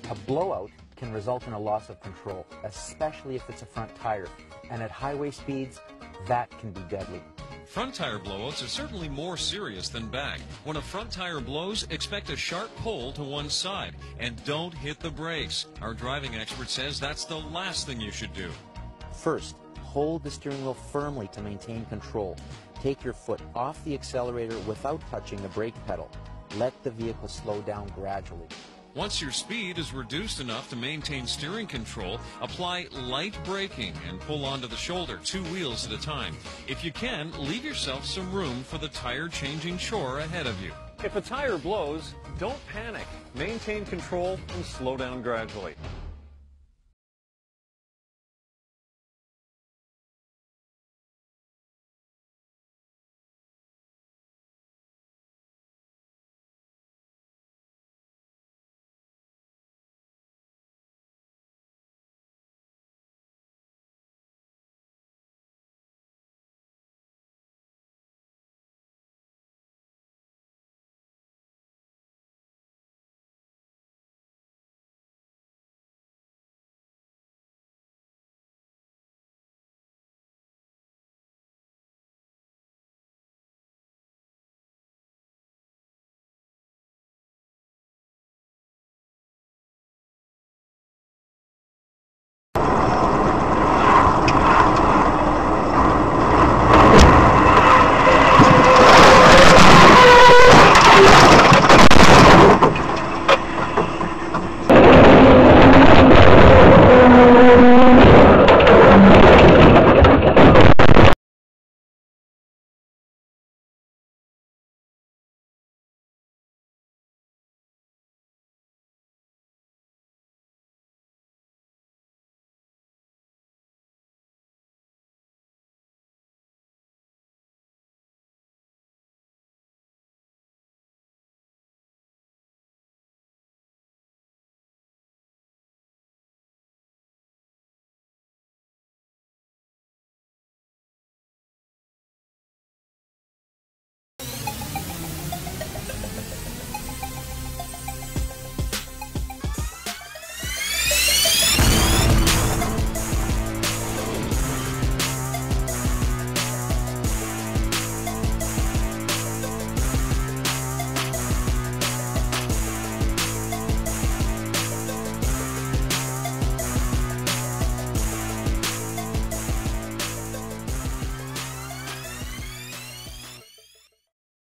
A blowout can result in a loss of control, especially if it's a front tire, and at highway speeds, that can be deadly. Front tire blowouts are certainly more serious than back. When a front tire blows, expect a sharp pull to one side, and don't hit the brakes. Our driving expert says that's the last thing you should do. First, hold the steering wheel firmly to maintain control. Take your foot off the accelerator without touching the brake pedal. Let the vehicle slow down gradually. Once your speed is reduced enough to maintain steering control, apply light braking and pull onto the shoulder 2 wheels at a time. If you can, leave yourself some room for the tire-changing chore ahead of you. If a tire blows, don't panic. Maintain control and slow down gradually.